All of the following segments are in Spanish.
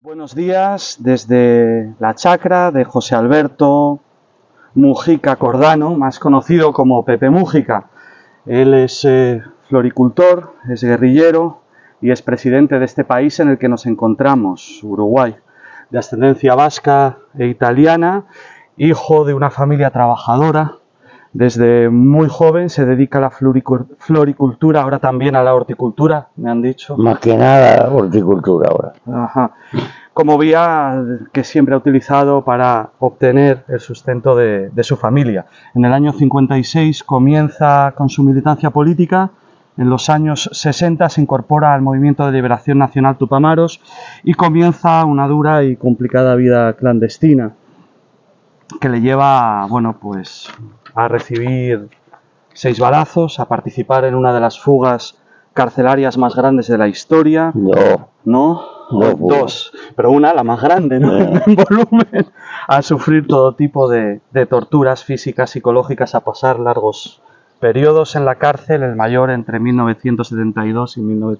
Buenos días desde la chacra de José Alberto Mujica Cordano, más conocido como Pepe Mújica. Él es floricultor, es guerrillero y es presidente de este país en el que nos encontramos, Uruguay, de ascendencia vasca e italiana, hijo de una familia trabajadora. Desde muy joven se dedica a la floricultura, ahora también a la horticultura, me han dicho. Más que nada horticultura ahora. Ajá. Como vía que siempre ha utilizado para obtener el sustento de su familia. En el año 56 comienza con su militancia política. En los años 60 se incorpora al Movimiento de Liberación Nacional Tupamaros y comienza una dura y complicada vida clandestina que le lleva, bueno, pues a recibir 6 balazos, a participar en una de las fugas carcelarias más grandes de la historia. ¿No? 2, pero una, la más grande, ¿no? En volumen, a sufrir todo tipo de torturas físicas, psicológicas, a pasar largos periodos en la cárcel, el mayor entre 1972 y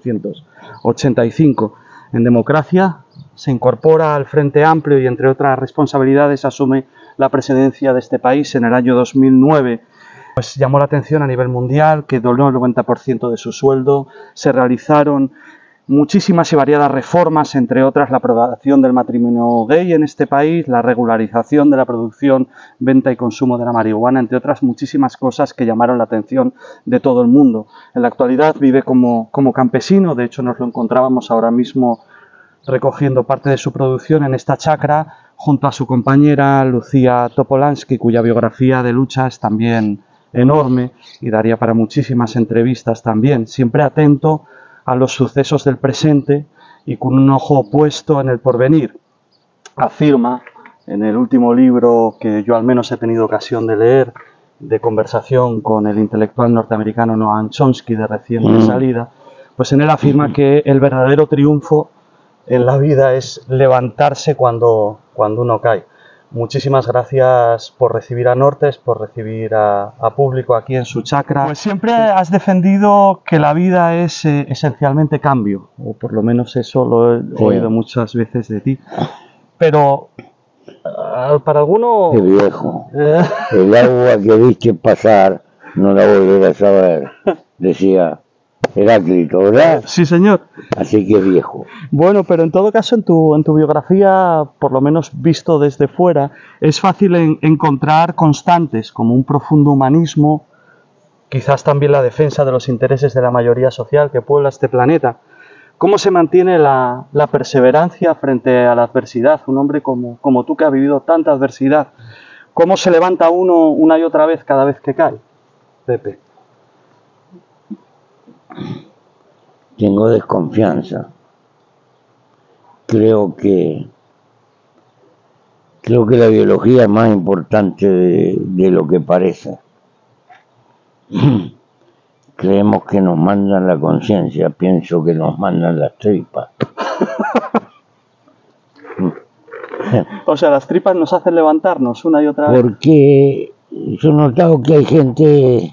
1985. En democracia se incorpora al Frente Amplio y, entre otras responsabilidades, asume la presidencia de este país en el año 2009. Pues llamó la atención a nivel mundial, que donó el 90% de su sueldo, se realizaron muchísimas y variadas reformas, entre otras la aprobación del matrimonio gay en este país, la regularización de la producción, venta y consumo de la marihuana, entre otras muchísimas cosas que llamaron la atención de todo el mundo. En la actualidad vive como campesino, de hecho nos lo encontrábamos ahora mismo recogiendo parte de su producción en esta chacra, junto a su compañera Lucía Topolansky, cuya biografía de lucha es también enorme y daría para muchísimas entrevistas también, siempre atento a los sucesos del presente y con un ojo puesto en el porvenir. Afirma en el último libro que yo al menos he tenido ocasión de leer, de conversación con el intelectual norteamericano Noam Chomsky de reciente salida, pues en él afirma que el verdadero triunfo en la vida es levantarse cuando uno cae. Muchísimas gracias por recibir a Nortes, por recibir a público aquí en su chacra. Pues siempre has defendido que la vida es esencialmente cambio, o por lo menos eso lo he oído muchas veces de ti. Pero para alguno... ¡Qué viejo! El agua que viste pasar no la volverás a ver, decía Heráclito, ¿verdad? Sí, señor. Así que viejo. Bueno, pero en todo caso en tu biografía, por lo menos visto desde fuera, es fácil encontrar constantes como un profundo humanismo, quizás también la defensa de los intereses de la mayoría social que puebla este planeta. ¿Cómo se mantiene la perseverancia frente a la adversidad? Un hombre como tú que ha vivido tanta adversidad. ¿Cómo se levanta uno una y otra vez cada vez que cae, Pepe? Tengo desconfianza. Creo que la biología es más importante de lo que parece. Creemos que nos mandan la conciencia, pienso que nos mandan las tripas. O sea, las tripas nos hacen levantarnos una y otra vez. Porque yo he notado que hay gente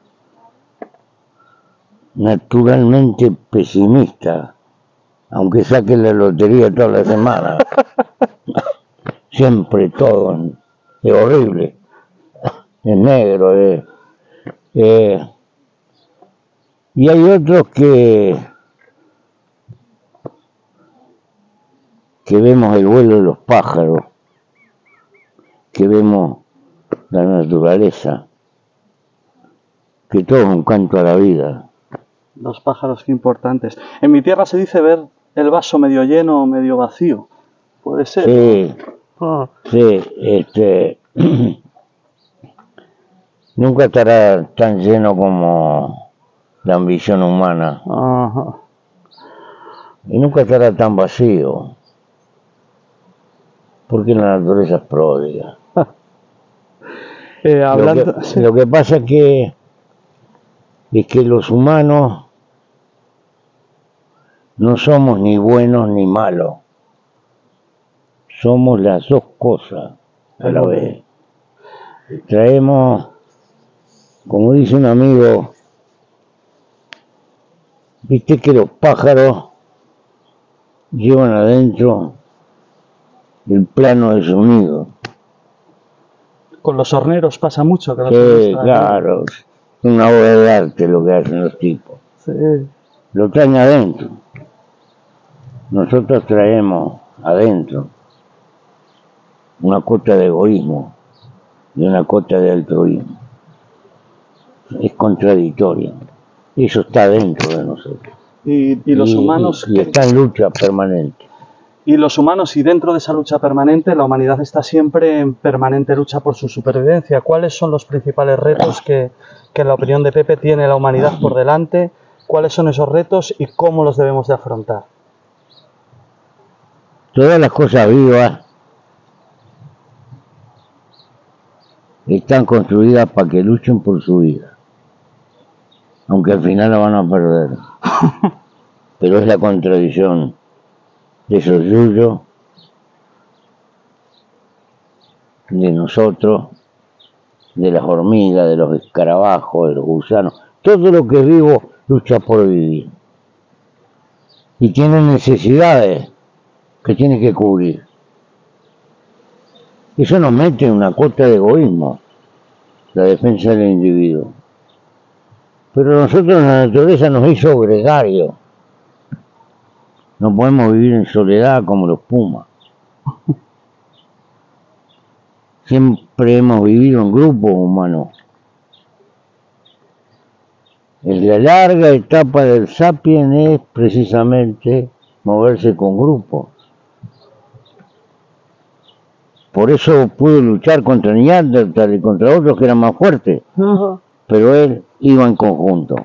naturalmente pesimista, aunque saque la lotería toda la semana. Siempre todo es horrible, es negro. Y hay otros que vemos el vuelo de los pájaros, que vemos la naturaleza, que todo es un canto a la vida. Los pájaros, qué importantes. En mi tierra se dice ver el vaso medio lleno o medio vacío. ¿Puede ser? Sí, sí, nunca estará tan lleno como la ambición humana. Ajá. Y nunca estará tan vacío, porque la naturaleza es pródiga. Lo que pasa es que los humanos no somos ni buenos ni malos, somos las dos cosas a la vez. Traemos, como dice un amigo, viste que los pájaros llevan adentro el plano desunido. Con los horneros pasa mucho. Que Sí, claro, es una obra de arte lo que hacen los tipos. Sí. Lo traen adentro. Nosotros traemos adentro una cota de egoísmo y una cota de altruismo. Es contradictorio. Eso está dentro de nosotros. Y los humanos... Y está en lucha permanente. Y los humanos, y dentro de esa lucha permanente, la humanidad está siempre en permanente lucha por su supervivencia. ¿Cuáles son los principales retos que en la opinión de Pepe tiene la humanidad por delante? ¿Cuáles son esos retos y cómo los debemos de afrontar? Todas las cosas vivas están construidas para que luchen por su vida, aunque al final la van a perder. Pero es la contradicción de esos yuyos, de nosotros, de las hormigas, de los escarabajos, de los gusanos. Todo lo que es vivo lucha por vivir. Y tiene necesidades que tiene que cubrir. Eso nos mete en una cota de egoísmo, la defensa del individuo. Pero nosotros, la naturaleza nos hizo gregarios. No podemos vivir en soledad como los pumas. Siempre hemos vivido en grupos humanos. La larga etapa del sapiens es precisamente moverse con grupos. Por eso pudo luchar contra Neandertal y contra otros que eran más fuertes. Pero él iba en conjunto.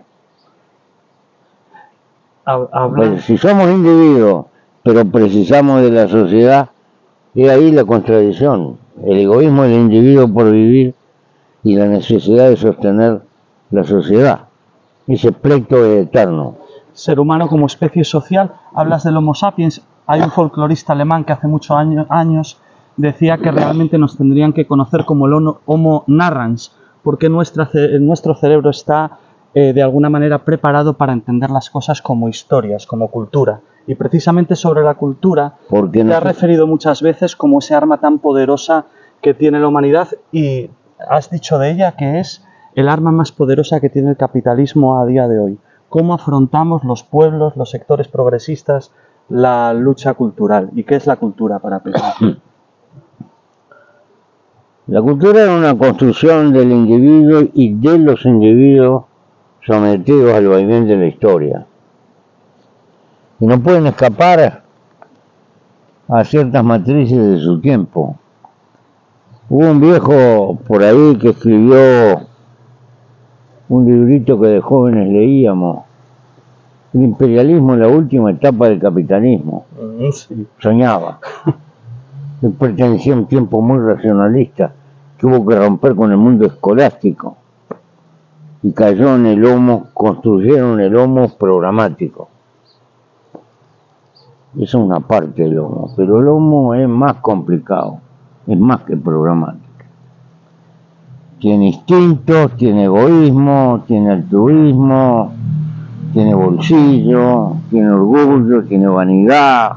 Pues, si somos individuos, pero precisamos de la sociedad, es ahí la contradicción. El egoísmo del individuo por vivir y la necesidad de sostener la sociedad. Ese pleito es eterno. Ser humano como especie social, hablas del Homo sapiens. Hay un folclorista alemán que hace muchos años decía que realmente nos tendrían que conocer como el Homo narrans, porque nuestro cerebro está de alguna manera preparado para entender las cosas como historias, como cultura. Y precisamente sobre la cultura te has referido muchas veces como ese arma tan poderosa que tiene la humanidad, y has dicho de ella que es el arma más poderosa que tiene el capitalismo a día de hoy. ¿Cómo afrontamos los pueblos, los sectores progresistas, la lucha cultural? ¿Y qué es la cultura para Pepe? La cultura es una construcción del individuo y de los individuos sometidos al vaivén de la historia. Y no pueden escapar a ciertas matrices de su tiempo. Hubo un viejo por ahí que escribió un librito que de jóvenes leíamos, El imperialismo en la última etapa del capitalismo. Sí. Soñaba. Él pertenecía a un tiempo muy racionalista que hubo que romper con el mundo escolástico y cayó en el homo, construyeron el homo programático. Esa es una parte del homo, pero el homo es más complicado, es más que programático. Tiene instintos, tiene egoísmo, tiene altruismo, tiene bolsillo, tiene orgullo, tiene vanidad.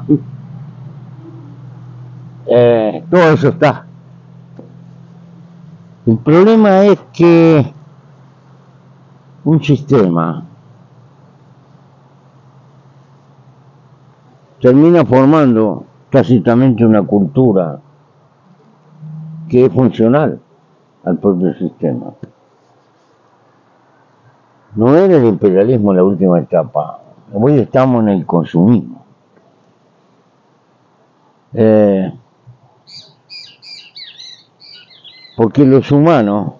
Todo eso está. El problema es que un sistema termina formando tácitamente una cultura que es funcional al propio sistema. No era el imperialismo la última etapa, hoy estamos en el consumismo. Porque los humanos,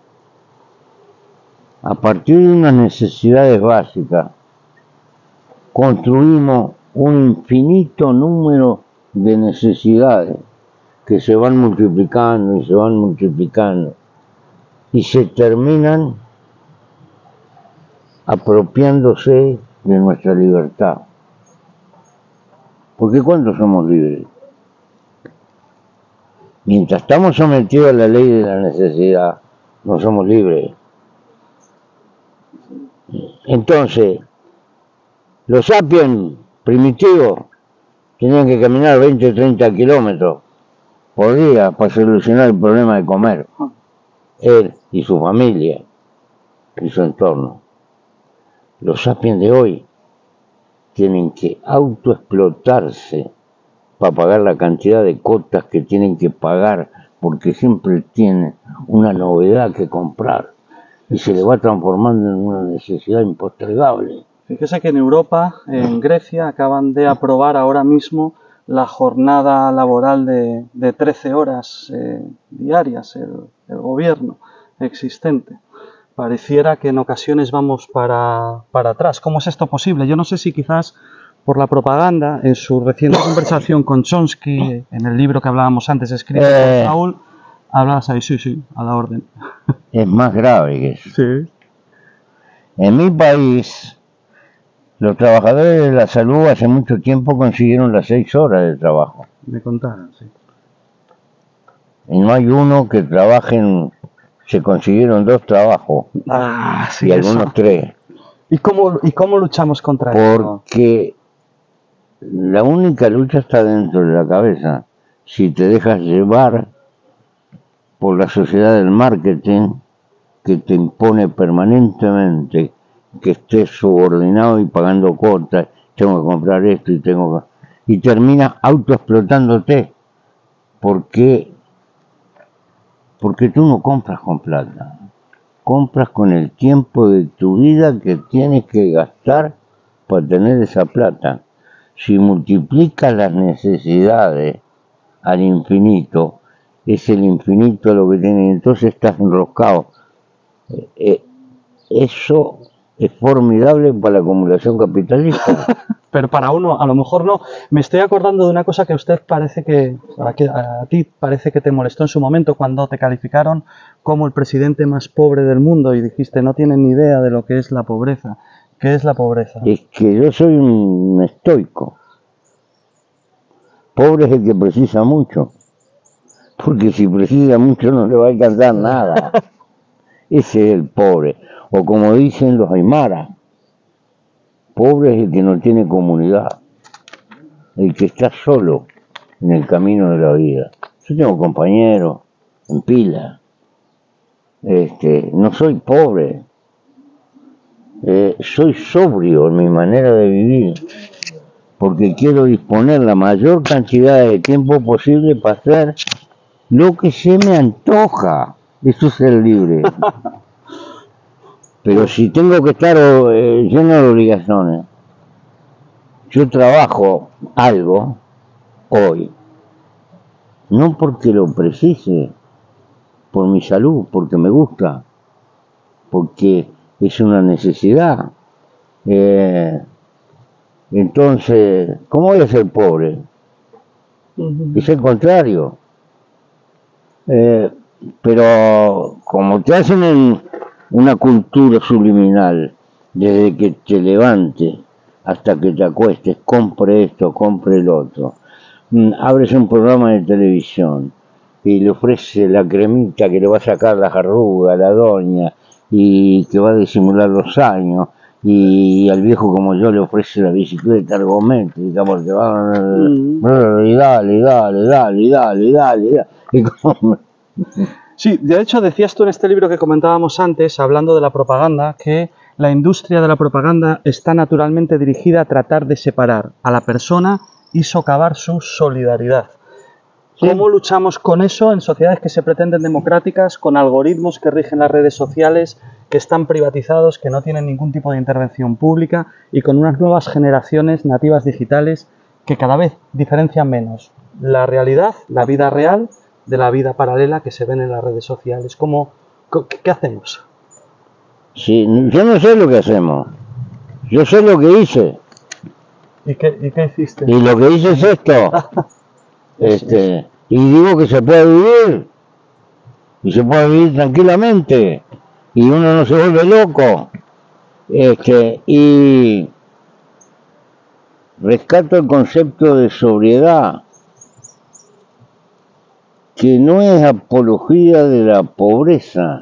a partir de unas necesidades básicas, construimos un infinito número de necesidades que se van multiplicando y se van multiplicando y se terminan apropiándose de nuestra libertad. Porque ¿cuándo somos libres? Mientras estamos sometidos a la ley de la necesidad, no somos libres. Entonces, los sapiens primitivos tenían que caminar 20 o 30 kilómetros por día para solucionar el problema de comer. Él y su familia y su entorno. Los sapiens de hoy tienen que autoexplotarse para pagar la cantidad de cotas que tienen que pagar, porque siempre tienen una novedad que comprar y se le va transformando en una necesidad impostergable. Fíjese que en Europa, en Grecia, acaban de aprobar ahora mismo la jornada laboral de 13 horas diarias, el gobierno existente. Pareciera que en ocasiones vamos para atrás. ¿Cómo es esto posible? Yo no sé si quizás por la propaganda, en su reciente conversación con Chomsky, en el libro que hablábamos antes, escrito por Saúl, hablas ahí, sí, a la orden. Es más grave que eso. Sí. En mi país, los trabajadores de la salud hace mucho tiempo consiguieron las 6 horas de trabajo. Me contaron, sí. Y no hay uno que trabajen, se consiguieron 2 trabajos. Sí, y algunos 3. ¿Y cómo luchamos contra eso? Porque la única lucha está dentro de la cabeza. Si te dejas llevar por la sociedad del marketing, que te impone permanentemente que estés subordinado y pagando cuotas, tengo que comprar esto y terminas autoexplotándote, porque tú no compras con plata, compras con el tiempo de tu vida que tienes que gastar para tener esa plata. Si multiplicas las necesidades al infinito, es el infinito lo que tienes, entonces estás enroscado. Eso es formidable para la acumulación capitalista. Pero para uno, a lo mejor no. Me estoy acordando de una cosa que a ti parece que te molestó en su momento cuando te calificaron como el presidente más pobre del mundo y dijiste no tienen ni idea de lo que es la pobreza. ¿Qué es la pobreza? Es que yo soy un estoico. Pobre es el que precisa mucho. Porque si precisa mucho no le va a alcanzar nada. Ese es el pobre. O como dicen los aymaras, pobre es el que no tiene comunidad, el que está solo en el camino de la vida. Yo tengo compañeros en pila. No soy pobre. Soy sobrio en mi manera de vivir, porque quiero disponer la mayor cantidad de tiempo posible para hacer lo que se me antoja. Eso es ser libre. Pero si tengo que estar lleno de obligaciones, yo trabajo algo hoy, no porque lo precise, por mi salud, porque me gusta, porque es una necesidad. Entonces, ¿cómo voy a ser pobre? Es el contrario. Pero como te hacen en una cultura subliminal, desde que te levantes hasta que te acuestes, compre esto, compre el otro. Abres un programa de televisión y le ofrece la cremita que le va a sacar las arrugas a la doña y que va a disimular los años, y al viejo como yo le ofrece la bicicleta ergométrica porque va y dale. Y como... Sí, de hecho decías tú en este libro que comentábamos antes, hablando de la propaganda, que la industria de la propaganda está naturalmente dirigida a tratar de separar a la persona y socavar su solidaridad. Sí. ¿Cómo luchamos con eso en sociedades que se pretenden democráticas, con algoritmos que rigen las redes sociales, que están privatizados, que no tienen ningún tipo de intervención pública y con unas nuevas generaciones nativas digitales que cada vez diferencian menos la realidad, la vida real, de la vida paralela que se ven en las redes sociales? ¿Qué hacemos? Sí, yo no sé lo que hacemos. Yo sé lo que hice. ¿Y qué hiciste? Y lo que hice es esto. Y digo que se puede vivir. Y se puede vivir tranquilamente. Y uno no se vuelve loco. Y rescato el concepto de sobriedad, que no es apología de la pobreza,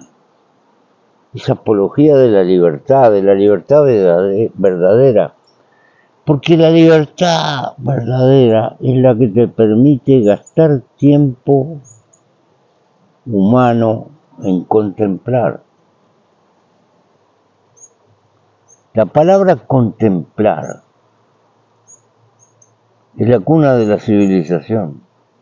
es apología de la libertad verdadera. Porque la libertad verdadera es la que te permite gastar tiempo humano en contemplar. La palabra contemplar es la cuna de la civilización,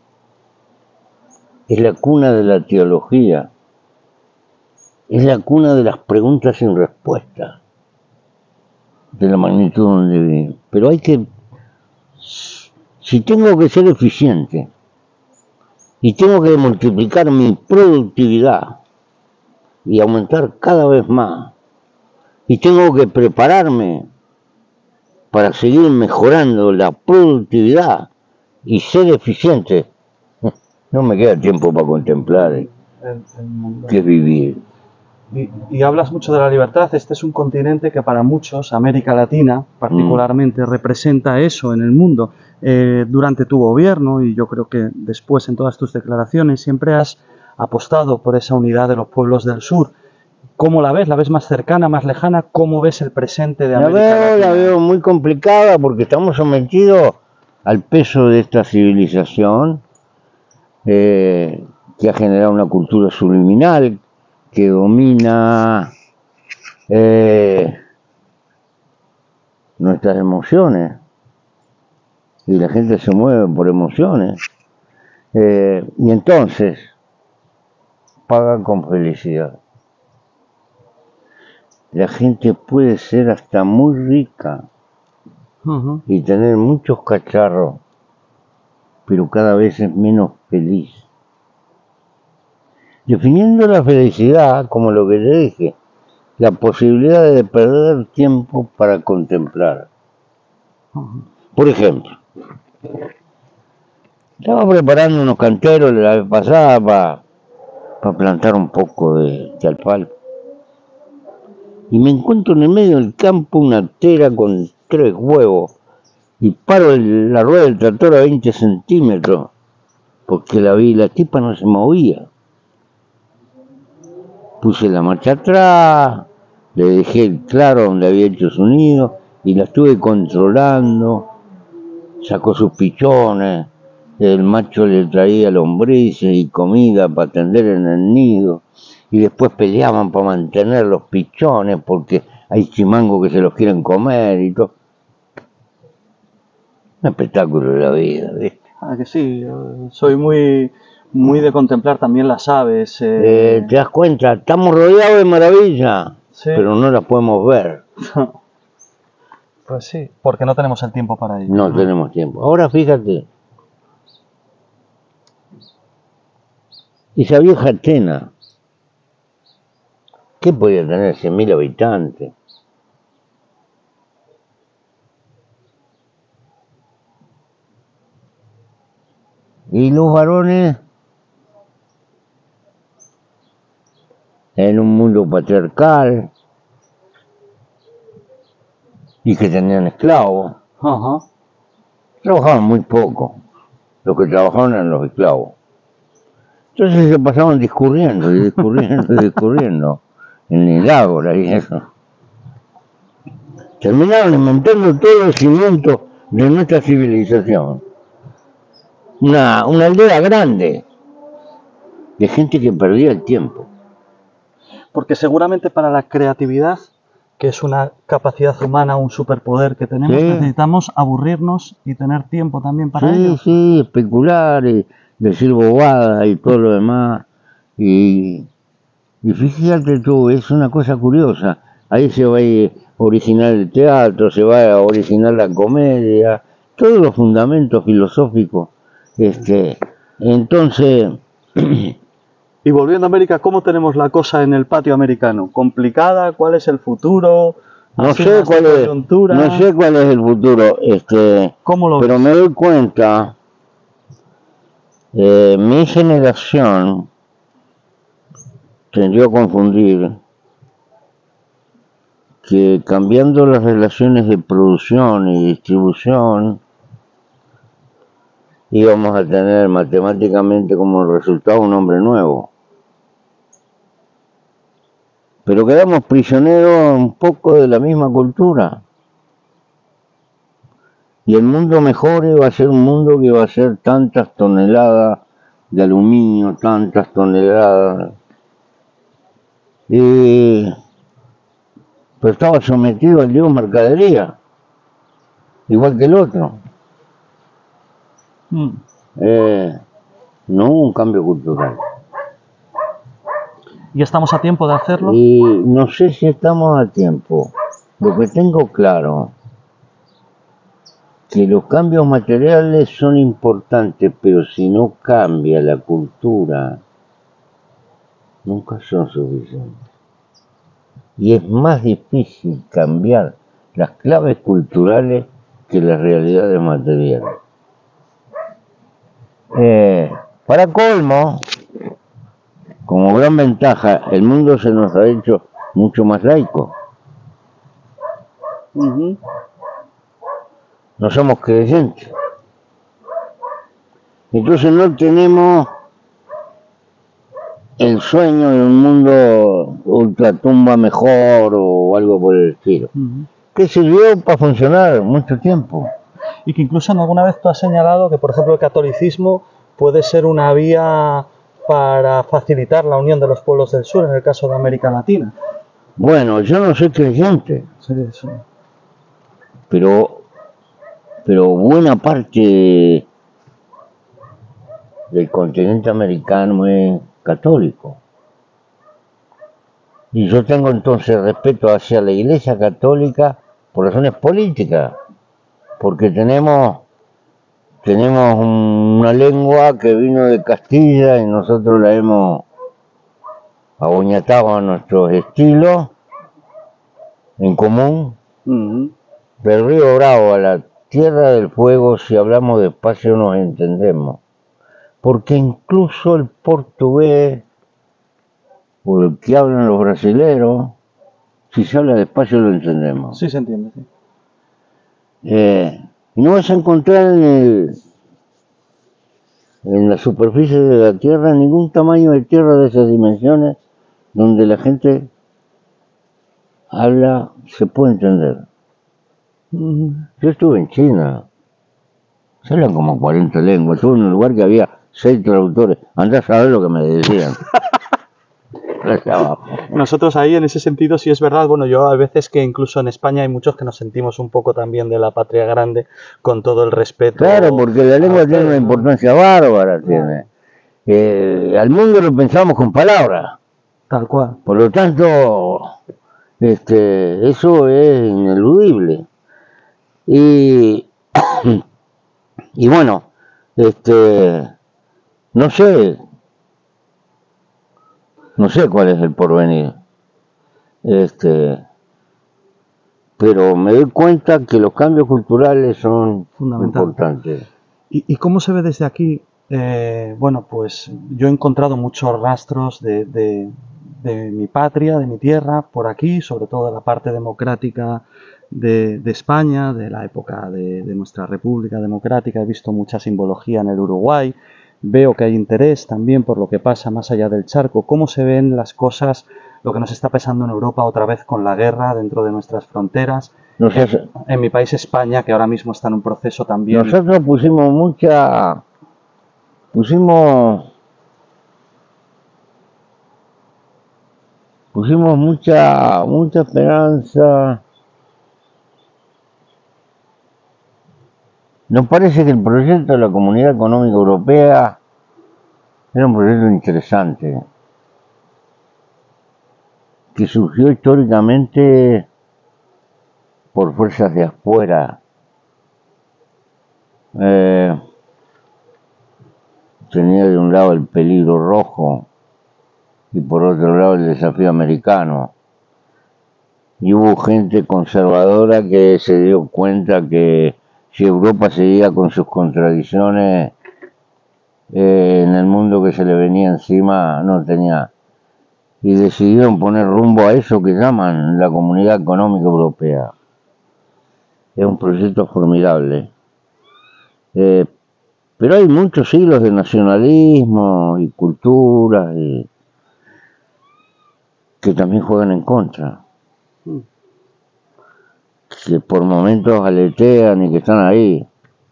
es la cuna de la teología, es la cuna de las preguntas sin respuesta, de la magnitud donde vive. Pero hay que, si tengo que ser eficiente y tengo que multiplicar mi productividad y aumentar cada vez más, y tengo que prepararme para seguir mejorando la productividad y ser eficiente, no me queda tiempo para contemplar qué es vivir. Y hablas mucho de la libertad. Este es un continente que para muchos, América Latina particularmente, representa eso en el mundo. Durante tu gobierno, y yo creo que después en todas tus declaraciones, siempre has apostado por esa unidad de los pueblos del sur. ¿Cómo la ves? ¿La ves más cercana, más lejana? ¿Cómo ves el presente de América Latina? La veo muy complicada porque estamos sometidos al peso de esta civilización que ha generado una cultura subliminal que domina nuestras emociones y la gente se mueve por emociones y entonces paga con felicidad. La gente puede ser hasta muy rica y tener muchos cacharros, pero cada vez es menos feliz. Definiendo la felicidad como lo que te dije, la posibilidad de perder tiempo para contemplar. Por ejemplo, estaba preparando unos canteros la vez pasada para plantar un poco de alfalfa. Y me encuentro en el medio del campo una tera con 3 huevos y paro la rueda del tractor a 20 centímetros porque la tipa no se movía. Puse la marcha atrás, le dejé el claro donde había hecho su nido y la estuve controlando. Sacó sus pichones, el macho le traía lombrices y comida para tender en el nido. Y después peleaban para mantener los pichones porque hay chimangos que se los quieren comer y todo. Un espectáculo de la vida, ¿viste? Ah, que sí, soy muy de contemplar también las aves. ¿Te das cuenta? Estamos rodeados de maravillas, sí, pero no las podemos ver. Pues sí, porque no tenemos el tiempo para ello. No tenemos tiempo. Ahora fíjate, esa vieja Atenas, ¿qué podía tener? 100.000 habitantes. Y los varones, en un mundo patriarcal, y que tenían esclavos, trabajaban muy poco. Los que trabajaban eran los esclavos. Entonces se pasaban discurriendo y discurriendo y discurriendo en el ágora y eso. Terminaron inventando todos los cimientos de nuestra civilización. Una aldea grande de gente que perdía el tiempo. Porque seguramente para la creatividad, que es una capacidad humana, un superpoder que tenemos, sí, necesitamos aburrirnos y tener tiempo también para ello. Sí, especular y decir bobadas y todo lo demás. Y fíjate tú, es una cosa curiosa. Ahí se va a originar el teatro, se va a originar la comedia, todos los fundamentos filosóficos. Entonces... Y volviendo a América, ¿cómo tenemos la cosa en el patio americano? ¿Complicada? ¿Cuál es el futuro? No sé cuál es el futuro, ¿Cómo lo pero ves? me doy cuenta, mi generación tendió a confundir que cambiando las relaciones de producción y distribución íbamos a tener matemáticamente como resultado un hombre nuevo. Pero quedamos prisioneros un poco de la misma cultura. Y el mundo mejore, va a ser un mundo que va a ser tantas toneladas de aluminio, tantas toneladas. Pero estaba sometido al dios mercadería, igual que el otro. No hubo un cambio cultural. ¿Y estamos a tiempo de hacerlo? Y no sé si estamos a tiempo. Lo que tengo claro, que los cambios materiales son importantes, pero si no cambia la cultura, nunca son suficientes. Y es más difícil cambiar las claves culturales que las realidades materiales. Para colmo, como gran ventaja, el mundo se nos ha hecho mucho más laico. No somos creyentes. Entonces no tenemos el sueño de un mundo ultratumba mejor o algo por el estilo. Que sirvió para funcionar mucho tiempo. Y que incluso alguna vez tú has señalado que, por ejemplo, el catolicismo puede ser una vía para facilitar la unión de los pueblos del sur, en el caso de América Latina. Bueno, yo no soy creyente. Sí, sí. Pero buena parte del continente americano es católico. Y yo tengo entonces respeto hacia la Iglesia Católica por razones políticas, porque tenemos una lengua que vino de Castilla y nosotros la hemos aboñatado a nuestros estilos en común. Del Río Bravo a la Tierra del Fuego, si hablamos despacio nos entendemos, porque incluso el portugués o el que hablan los brasileros, si se habla despacio lo entendemos. Sí, se entiende, sí. Y no vas a encontrar en la superficie de la Tierra ningún tamaño de tierra de esas dimensiones donde la gente habla, se puede entender. Yo estuve en China, se hablan como 40 lenguas, estuve en un lugar que había 6 traductores, andá a saber lo que me decían. Nosotros ahí en ese sentido sí es verdad, bueno, yo a veces que incluso en España hay muchos que nos sentimos un poco también de la patria grande, con todo el respeto. Claro, porque la lengua tiene una importancia bárbara, tiene. Al mundo lo pensamos con palabras. Tal cual. Por lo tanto, eso es ineludible. Y bueno, no sé cuál es el porvenir. Pero me doy cuenta que los cambios culturales son importantes. ¿Y cómo se ve desde aquí? Bueno, pues yo he encontrado muchos rastros de mi patria, de mi tierra, por aquí, sobre todo de la parte democrática de España, de la época de nuestra República Democrática. He visto mucha simbología en el Uruguay. Veo que hay interés también por lo que pasa más allá del charco. ¿Cómo se ven las cosas, lo que nos está pasando en Europa otra vez con la guerra dentro de nuestras fronteras? En mi país, España, que ahora mismo está en un proceso también. Nosotros pusimos mucha esperanza. Nos parece que el proyecto de la Comunidad Económica Europea era un proyecto interesante, que surgió históricamente por fuerzas de afuera. Tenía de un lado el peligro rojo y por otro lado el desafío americano. Y hubo gente conservadora que se dio cuenta que si Europa seguía con sus contradicciones, en el mundo que se le venía encima no tenía. Y decidieron poner rumbo a eso que llaman la Comunidad Económica Europea. Es un proyecto formidable. Pero hay muchos siglos de nacionalismo y cultura que también juegan en contra. que por momentos aletean y que están ahí.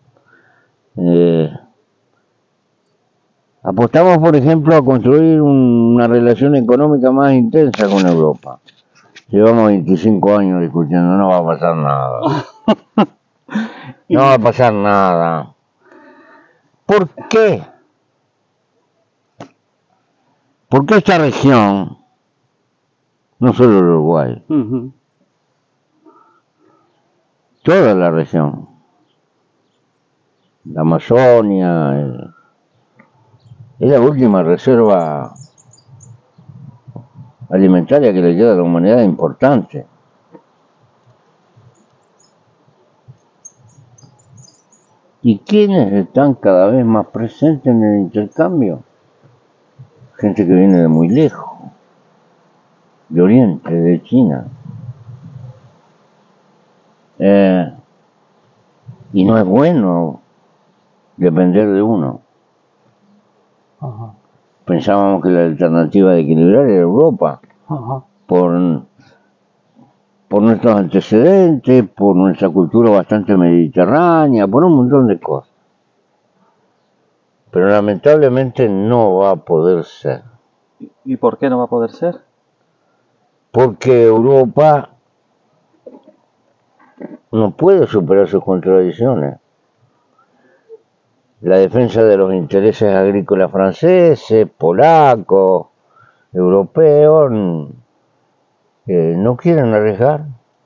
Apostamos, por ejemplo, a construir una relación económica más intensa con Europa. Llevamos 25 años discutiendo, no va a pasar nada. No va a pasar nada. ¿Por qué? Porque esta región, no solo el Uruguay, toda la región, la Amazonia, es la última reserva alimentaria que le queda a la humanidad importante. ¿Y quiénes están cada vez más presentes en el intercambio? Gente que viene de muy lejos, de Oriente, de China. Y no es bueno depender de uno. Ajá. Pensábamos que la alternativa de equilibrar era Europa, por nuestros antecedentes, por nuestra cultura bastante mediterránea, por un montón de cosas. Pero lamentablemente no va a poder ser. ¿Y por qué no va a poder ser? Porque Europa no puede superar sus contradicciones. La defensa de los intereses agrícolas franceses, polacos, europeos, no quieren arriesgar.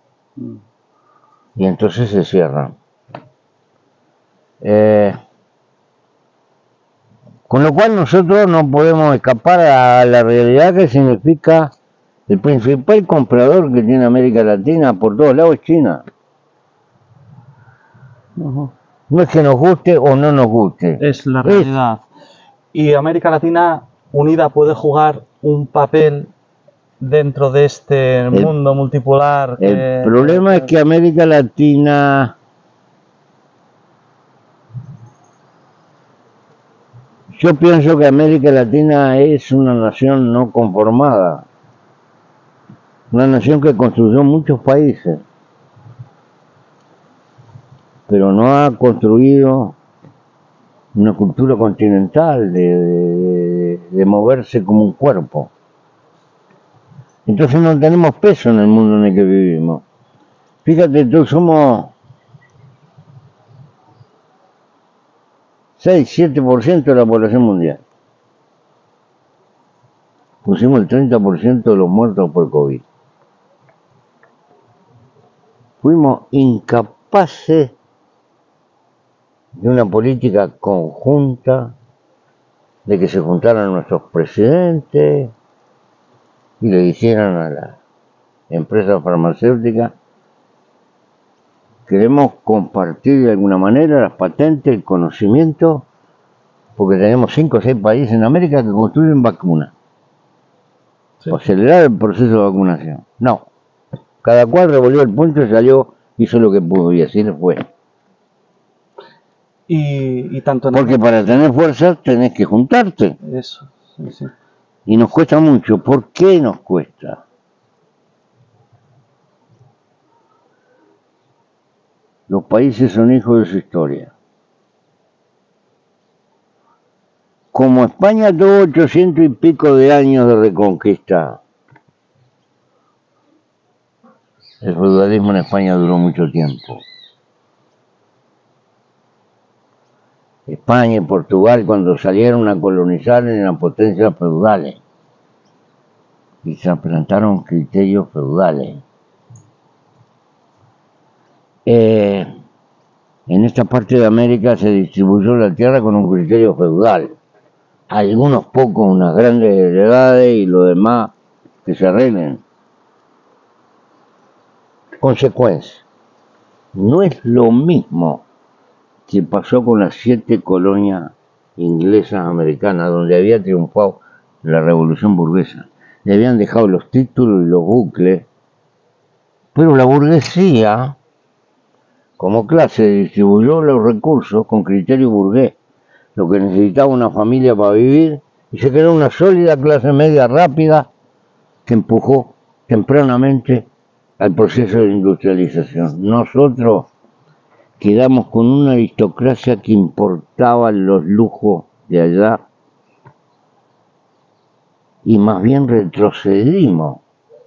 Y entonces se cierran. Con lo cual nosotros no podemos escapar a la realidad que significa el principal comprador que tiene América Latina por todos lados es China. No es que nos guste o no nos guste. Es la realidad. Y América Latina unida puede jugar un papel dentro de este mundo multipolar. El problema es que América Latina... Yo pienso que América Latina es una nación no conformada. Una nación que construyó muchos países, pero no ha construido una cultura continental de moverse como un cuerpo. Entonces no tenemos peso en el mundo en el que vivimos. Fíjate, tú somos 6-7% de la población mundial. Pusimos el 30% de los muertos por COVID. Fuimos incapaces de una política conjunta, de que se juntaran nuestros presidentes y le dijeran a las empresas farmacéuticas: queremos compartir de alguna manera las patentes, el conocimiento, porque tenemos 5 o 6 países en América que construyen vacunas. Sí. Para acelerar el proceso de vacunación. No. Cada cual revolvió el punto y salió, hizo lo que pudo y así le fue. Y tanto en porque para tener fuerza tenés que juntarte. Eso, sí, sí. Y nos cuesta mucho. ¿Por qué nos cuesta? Los países son hijos de su historia. Como España tuvo 800 y pico de años de reconquista, el feudalismo en España duró mucho tiempo. España y Portugal, cuando salieron a colonizar, eran potencias feudales y se implantaron criterios feudales. En esta parte de América se distribuyó la tierra con un criterio feudal. Algunos pocos, unas grandes heredades y lo demás que se arreglen. Consecuencia, no es lo mismo que pasó con las 7 colonias inglesas americanas, donde había triunfado la revolución burguesa. Le habían dejado los títulos y los bucles, pero la burguesía, como clase, distribuyó los recursos con criterio burgués, lo que necesitaba una familia para vivir, y se creó una sólida clase media rápida que empujó tempranamente al proceso de industrialización. Nosotros quedamos con una aristocracia que importaba los lujos de allá y más bien retrocedimos.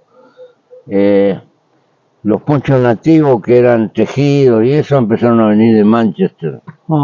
Los ponchos nativos que eran tejidos y eso empezaron a venir de Manchester.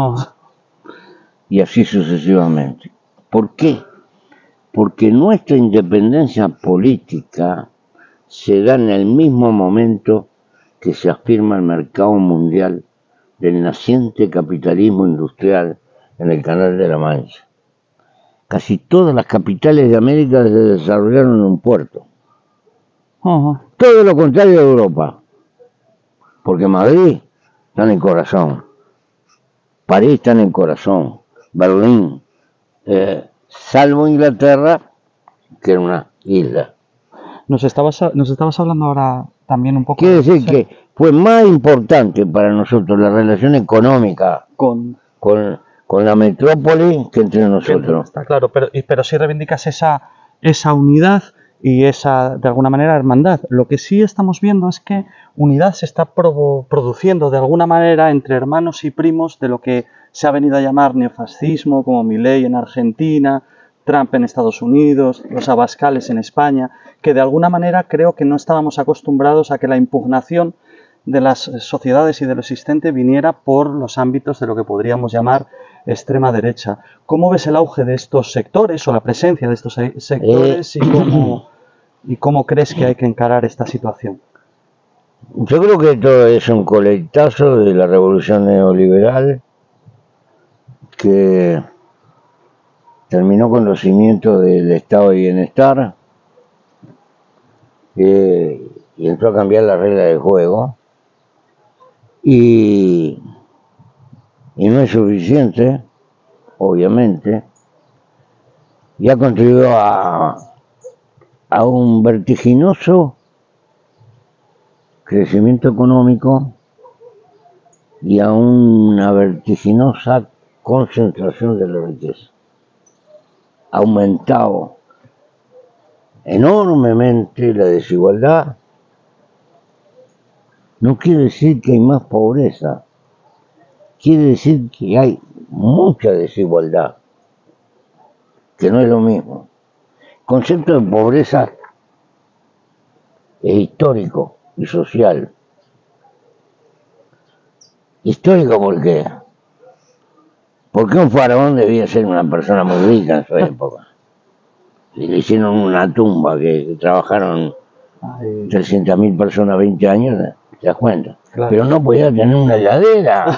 Y así sucesivamente. ¿Por qué? Porque nuestra independencia política se da en el mismo momento que se afirma el mercado mundial del naciente capitalismo industrial en el Canal de la Mancha. Casi todas las capitales de América se desarrollaron en un puerto. Todo lo contrario de Europa. Porque Madrid está en el corazón, París está en el corazón, Berlín, salvo Inglaterra, que era una isla. Nos estabas hablando ahora también un poco... Quiere decir que fue más importante para nosotros la relación económica con la metrópoli que entre nosotros. Está claro, pero sí reivindicas esa unidad y esa, de alguna manera, hermandad. Lo que sí estamos viendo es que unidad se está produciendo de alguna manera entre hermanos y primos de lo que se ha venido a llamar neofascismo, como Milei en Argentina, Trump en Estados Unidos, los abascales en España, que de alguna manera creo que no estábamos acostumbrados a que la impugnación de las sociedades y de lo existente viniera por los ámbitos de lo que podríamos llamar extrema derecha. ¿Cómo ves el auge de estos sectores o la presencia de estos sectores y cómo crees que hay que encarar esta situación? Yo creo que todo es un coletazo de la revolución neoliberal que terminó con los cimientos del estado de bienestar y entró a cambiar la regla del juego y no es suficiente, obviamente, y ha contribuido a un vertiginoso crecimiento económico y a una vertiginosa concentración de la riqueza. Ha aumentado enormemente la desigualdad. No quiere decir que hay más pobreza, quiere decir que hay mucha desigualdad, que no es lo mismo. El concepto de pobreza es histórico y social. Histórico ¿por qué? Porque un faraón debía ser una persona muy rica en su época. Y le hicieron una tumba que trabajaron 300.000 personas 20 años, ¿te das cuenta? Claro. Pero no podía tener una heladera.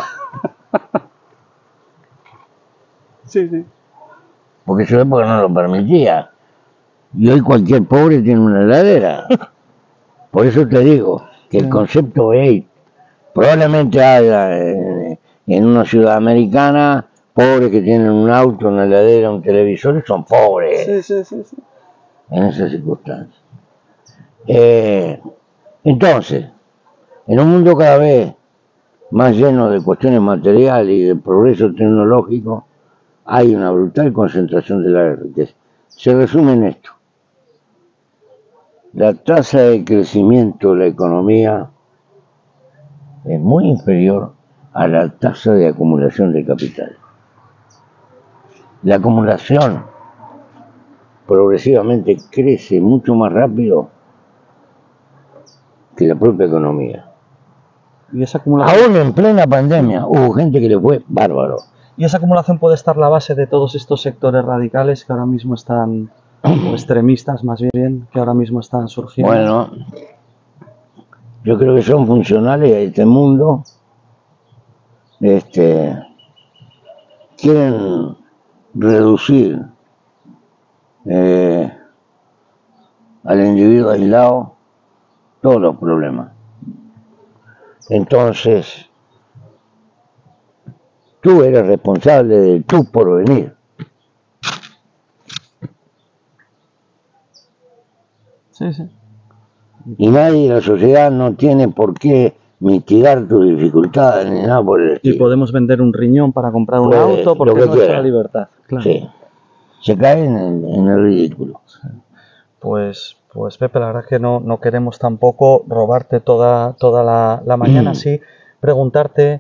Sí. Porque su época no lo permitía. Y hoy cualquier pobre tiene una heladera. Por eso te digo que el concepto es, probablemente haya en una ciudad americana pobres que tienen un auto, una heladera, un televisor y son pobres. Sí. En esas circunstancias. Entonces, en un mundo cada vez más lleno de cuestiones materiales y de progreso tecnológico, hay una brutal concentración de la riqueza. Se resume en esto. La tasa de crecimiento de la economía es muy inferior a la tasa de acumulación de capital. La acumulación progresivamente crece mucho más rápido que la propia economía. ¿Y esa acumulación? Aún en plena pandemia hubo gente que le fue bárbaro. ¿Y esa acumulación puede estar la base de todos estos sectores radicales que ahora mismo están, o extremistas más bien, que ahora mismo están surgiendo? Bueno, yo creo que son funcionales a este mundo. Quieren reducir al individuo aislado todos los problemas. Entonces, tú eres responsable de tu porvenir. Sí. Y nadie en la sociedad no tiene por qué mitigar tus dificultades ni nada por el estilo. Y podemos vender un riñón para comprar un auto porque es nuestra libertad. Claro. Sí. Se cae en el ridículo. Pues Pepe, la verdad es que no queremos tampoco robarte toda la mañana, sí preguntarte,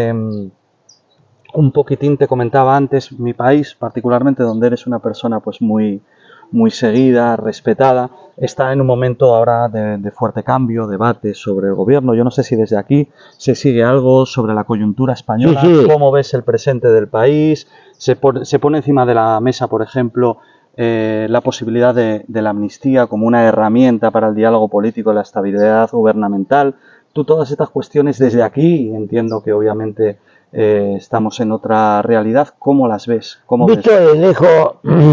un poquitín te comentaba antes, mi país particularmente, donde eres una persona pues muy seguida, respetada, está en un momento ahora de fuerte cambio, debate sobre el gobierno. Yo no sé si desde aquí se sigue algo sobre la coyuntura española, Sí, sí. cómo ves el presente del país, se pone encima de la mesa, por ejemplo, la posibilidad de la amnistía como una herramienta para el diálogo político y la estabilidad gubernamental. Tú todas estas cuestiones desde aquí, entiendo que obviamente estamos en otra realidad, ¿cómo las ves? ¿Cómo Visto ves? de lejos,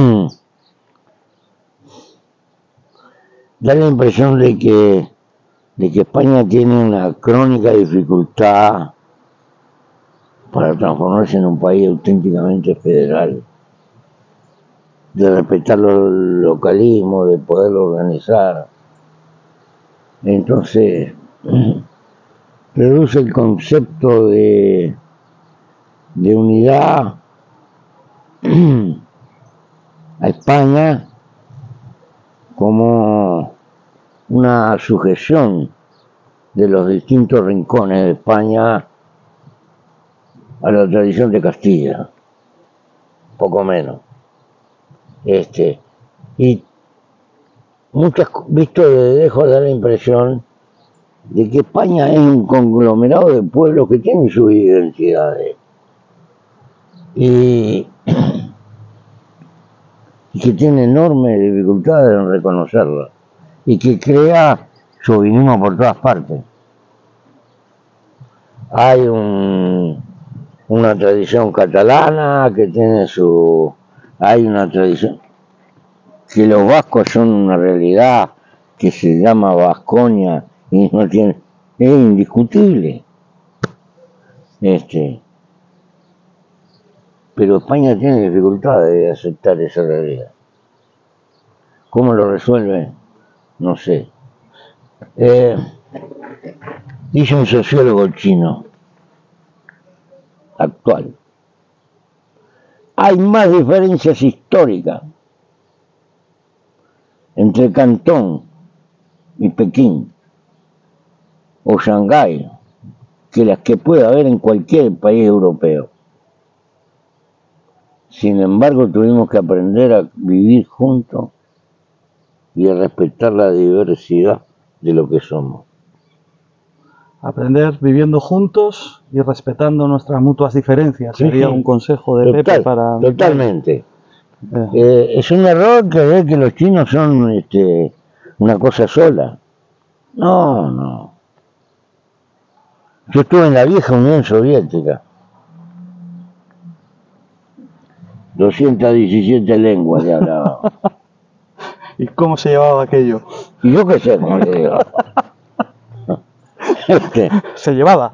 da la impresión de que España tiene una crónica dificultad para transformarse en un país auténticamente federal, de respetar los localismos, de poderlo organizar. Entonces, reduce el concepto de unidad a España como una sujeción de los distintos rincones de España a la tradición de Castilla, poco menos. Y visto de lejos da la impresión de que España es un conglomerado de pueblos que tienen sus identidades y que tiene enormes dificultades en reconocerlas y que crea chauvinismo por todas partes. Hay una tradición catalana que tiene hay una tradición que los vascos son una realidad que se llama Vasconia y no tiene, es indiscutible. Pero España tiene dificultades de aceptar esa realidad. ¿Cómo lo resuelve? No sé. Dice un sociólogo chino actual, hay más diferencias históricas entre Cantón y Pekín o Shanghái que las que puede haber en cualquier país europeo. Sin embargo, tuvimos que aprender a vivir juntos y a respetar la diversidad de lo que somos. Aprender viviendo juntos y respetando nuestras mutuas diferencias. Sería un consejo de Pepe para... Totalmente. Es un error creer que los chinos son una cosa sola. No. Yo estuve en la vieja Unión Soviética. 217 lenguas ya hablaba. ¿Y cómo se llevaba aquello? Y yo qué sé cómo se llevaba. Se llevaba.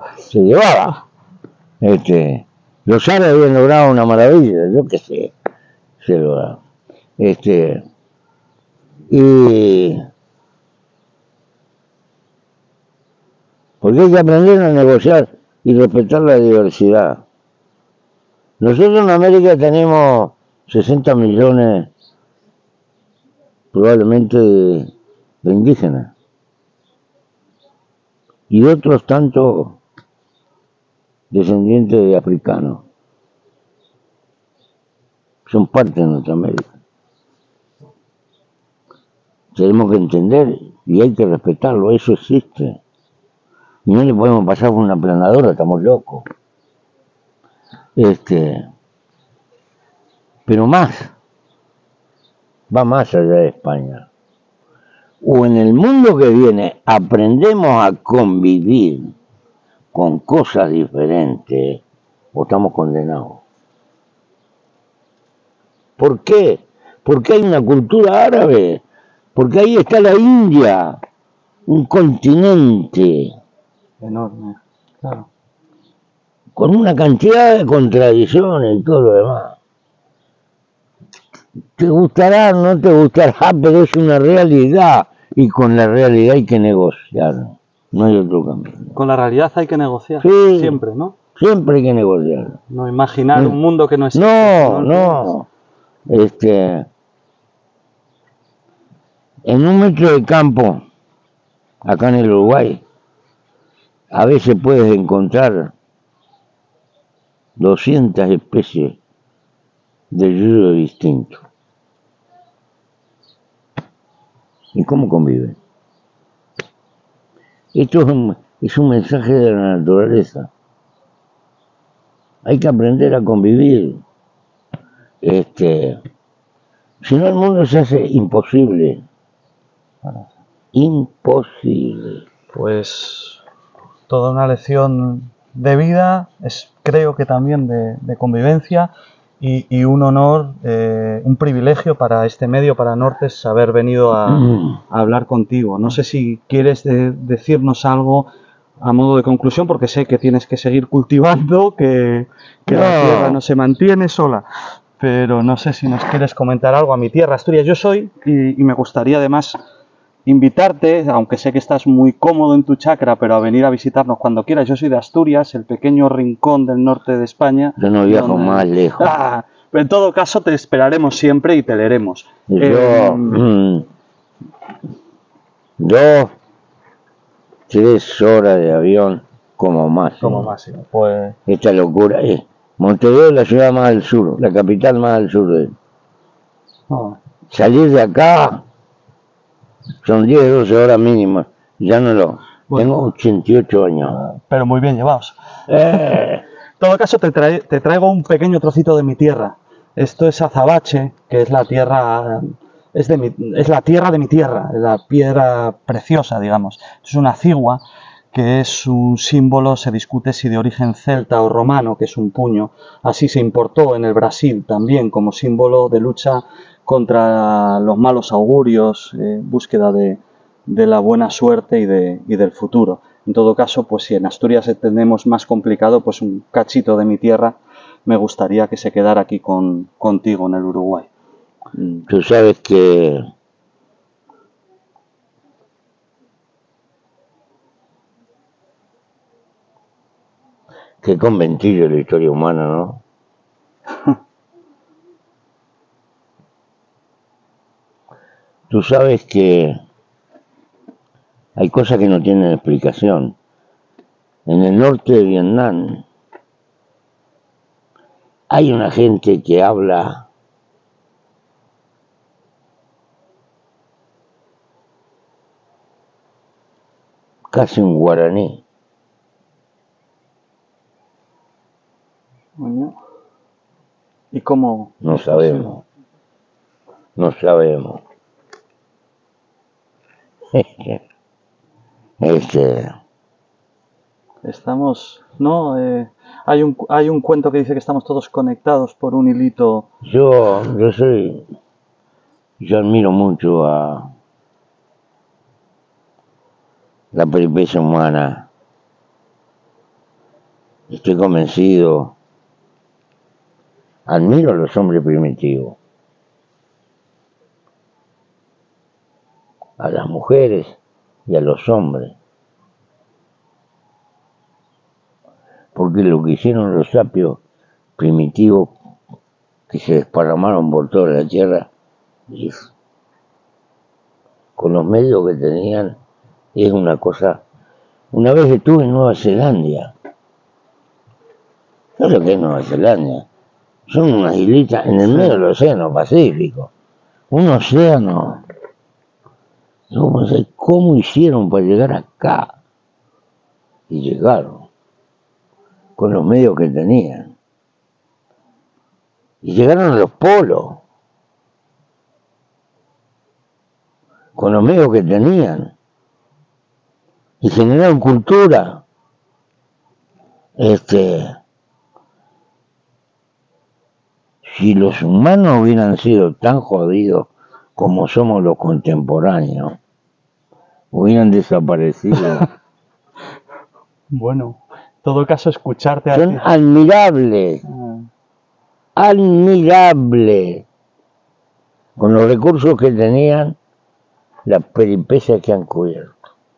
Los árabes habían logrado una maravilla, yo qué sé. Se lograba. Porque hay que aprender a negociar y respetar la diversidad. Nosotros en América tenemos 60 millones probablemente de indígenas y otros tantos descendientes de africanos. Son parte de nuestra América. Tenemos que entender y hay que respetarlo, eso existe. Y no le podemos pasar por una aplanadora, estamos locos. Pero va más allá de España. O en el mundo que viene aprendemos a convivir con cosas diferentes, o estamos condenados. ¿Por qué? Porque hay una cultura árabe, porque ahí está la India, un continente enorme, claro, con una cantidad de contradicciones y todo lo demás. Te gustará, no te gustará, pero es una realidad y con la realidad hay que negociar, no hay otro camino. Con la realidad hay que negociar, sí, siempre, ¿no? Siempre hay que negociar. No imaginar un mundo que no existe. No. En 1 metro de campo, acá en el Uruguay, a veces puedes encontrar 200 especies de yuyo distintos. ¿Y cómo conviven? Esto es un mensaje de la naturaleza. Hay que aprender a convivir. Si no, el mundo se hace imposible. Imposible. Pues toda una lección de vida, creo que también de convivencia y un honor, un privilegio para este medio, para Nortes, haber venido a hablar contigo. No sé si quieres decirnos algo a modo de conclusión, porque sé que tienes que seguir cultivando, que la tierra no se mantiene sola. Pero no sé si nos quieres comentar algo. A mi tierra, Asturias, yo soy, y me gustaría además invitarte, aunque sé que estás muy cómodo en tu chacra, pero a venir a visitarnos cuando quieras. Yo soy de Asturias, el pequeño rincón del norte de España. Yo no viajo más lejos. Pero en todo caso te esperaremos siempre y te leeremos. Yo, 3 horas de avión como máximo. Como máximo, pues... Esta locura es. Montevideo es la ciudad más al sur, la capital más al sur. Salir de acá son 10, 12 horas mínimas. Ya no lo... Bueno, tengo 88 años. Pero muy bien llevados. En todo caso, te traigo un pequeño trocito de mi tierra. Esto es Azabache, que es la tierra... Es la tierra de mi tierra, la piedra preciosa, digamos. Es una cigua, que es un símbolo, se discute si de origen celta o romano, que es un puño. Así se importó en el Brasil también como símbolo de lucha contra los malos augurios, búsqueda de la buena suerte y del futuro. En todo caso, pues si en Asturias tenemos más complicado, pues un cachito de mi tierra me gustaría que se quedara aquí contigo en el Uruguay. Tú sabes que qué conventillo la historia humana, ¿no? Tú sabes que hay cosas que no tienen explicación. En el norte de Vietnam hay una gente que habla casi un guaraní. ¿Y cómo? No sabemos. No sabemos. Estamos, ¿no? Hay un cuento que dice que estamos todos conectados por un hilito. Yo admiro mucho a la peripecia humana. Estoy convencido. Admiro a los hombres primitivos, a las mujeres y a los hombres. Porque lo que hicieron los sapios primitivos, que se desparramaron por toda la tierra, con los medios que tenían, es una cosa. Una vez estuve en Nueva Zelanda. ¿Sabes lo que es Nueva Zelanda? Son unas islitas en el medio del océano Pacífico. Un océano. No sé cómo hicieron para llegar acá. Y llegaron. Con los medios que tenían. Y llegaron a los polos. Con los medios que tenían. Y generaron cultura. Si los humanos hubieran sido tan jodidos como somos los contemporáneos, hubieran desaparecido. Bueno, en todo caso, escucharte son admirables. Admirables. Con los recursos que tenían, las peripecias que han cubierto.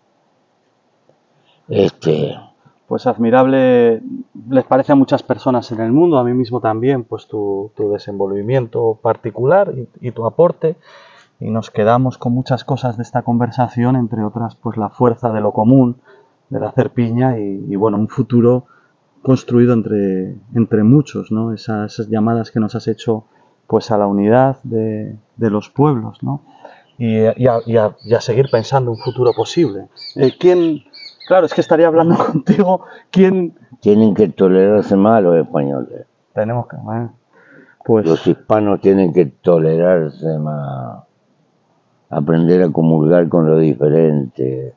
Pues admirable, les parece a muchas personas en el mundo, a mí mismo también, pues tu desenvolvimiento particular y tu aporte. y nos quedamos con muchas cosas de esta conversación, entre otras pues la fuerza de lo común, del hacer piña y bueno, un futuro construido entre muchos, ¿no? Esas llamadas que nos has hecho pues a la unidad de los pueblos, ¿no? Y a seguir pensando un futuro posible. Claro, es que estaría hablando contigo, ¿quién? Tienen que tolerarse más los españoles. Tenemos que, pues... Los hispanos tienen que tolerarse más, aprender a comulgar con lo diferente.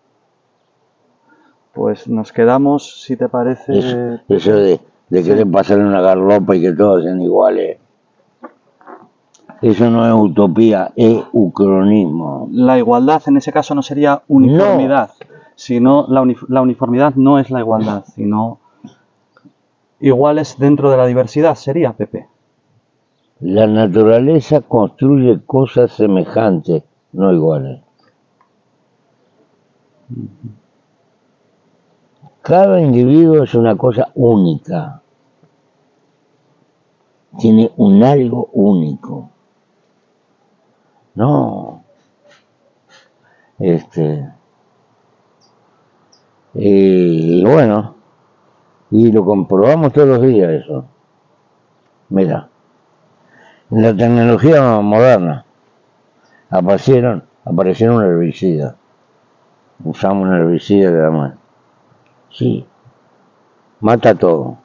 Pues nos quedamos, si te parece... Eso de querer pasar una garlopa y que todos sean iguales. Eso no es utopía, es ucronismo. La igualdad en ese caso no sería uniformidad, sino la uniformidad no es la igualdad, sino iguales dentro de la diversidad, sería, Pepe. La naturaleza construye cosas semejantes, no iguales. Cada individuo es una cosa única. Tiene un algo único. No. Y bueno, y lo comprobamos todos los días eso. Mira, en la tecnología moderna aparecieron herbicidas. Usamos un herbicida de la mano. Sí, mata todo.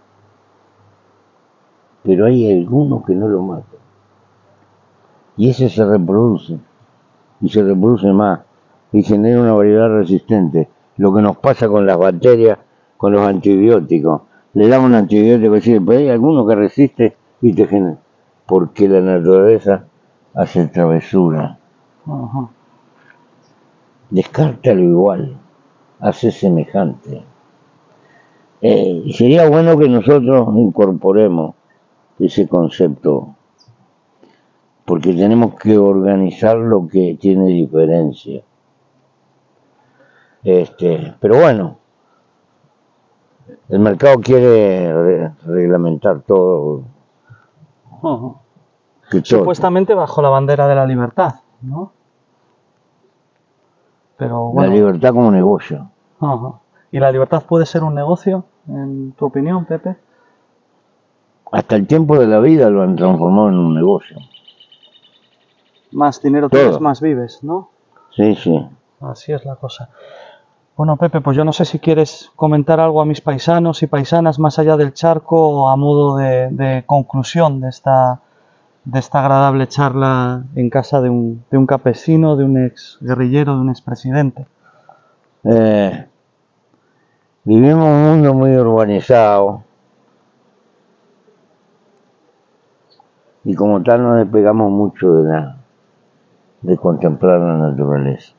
Pero hay algunos que no lo matan. Y ese se reproduce. Y se reproduce más. Y genera una variedad resistente. Lo que nos pasa con las bacterias, con los antibióticos. Le damos un antibiótico y decimos, pero hay alguno que resiste y te genera. Porque la naturaleza hace travesura. Ajá. Descártalo igual. Hace semejante. Sería bueno que nosotros incorporemos ese concepto, porque tenemos que organizar lo que tiene diferencia. Pero bueno, el mercado quiere reglamentar todo. Uh-huh. Supuestamente bajo la bandera de la libertad, ¿no? Pero bueno. La libertad como negocio. Uh-huh. ¿Y la libertad puede ser un negocio, en tu opinión, Pepe? Hasta el tiempo de la vida lo han transformado en un negocio. Más dinero tienes, más vives, ¿no? Sí, sí. Así es la cosa. Bueno, Pepe, pues yo no sé si quieres comentar algo a mis paisanos y paisanas más allá del charco a modo de conclusión de esta agradable charla en casa de un campesino, de un ex guerrillero, de un expresidente. Vivimos en un mundo muy urbanizado y como tal nos despegamos mucho de contemplar la naturaleza.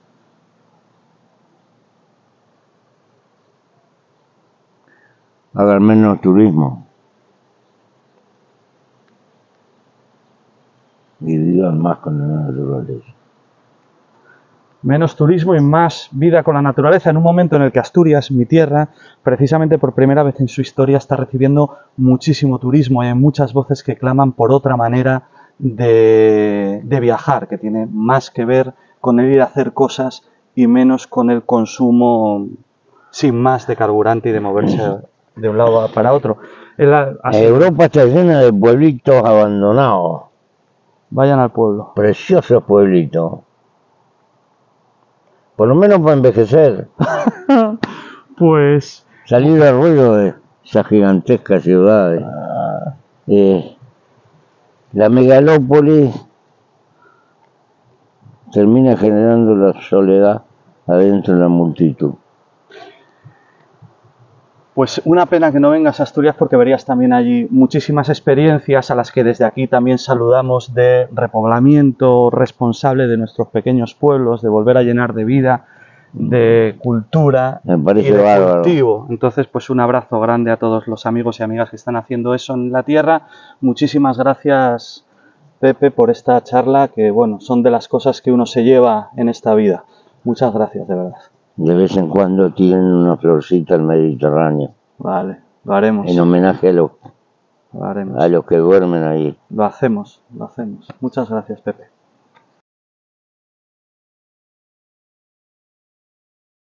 Hagan menos turismo y vivan más con la naturaleza. Menos turismo y más vida con la naturaleza en un momento en el que Asturias, mi tierra, precisamente por primera vez en su historia está recibiendo muchísimo turismo y hay muchas voces que claman por otra manera de viajar, que tiene más que ver con el ir a hacer cosas y menos con el consumo sin más de carburante y de moverse de un lado para otro. Europa está llena de pueblitos abandonados. Vayan al pueblo. Preciosos pueblitos. Por lo menos para envejecer. Pues... salir al ruido de esas gigantescas ciudades. La megalópolis termina generando la soledad adentro de la multitud. Pues una pena que no vengas a Asturias porque verías también allí muchísimas experiencias a las que desde aquí también saludamos de repoblamiento responsable de nuestros pequeños pueblos, de volver a llenar de vida, de cultura Me parece y de bárbaro. cultivo. Entonces, pues un abrazo grande a todos los amigos y amigas que están haciendo eso en la tierra. Muchísimas gracias, Pepe, por esta charla que, bueno, son de las cosas que uno se lleva en esta vida. Muchas gracias, de verdad. De vez en cuando tienen una florcita al Mediterráneo. Vale, lo haremos. En homenaje Lo haremos. a los que duermen ahí. Lo hacemos. Muchas gracias, Pepe.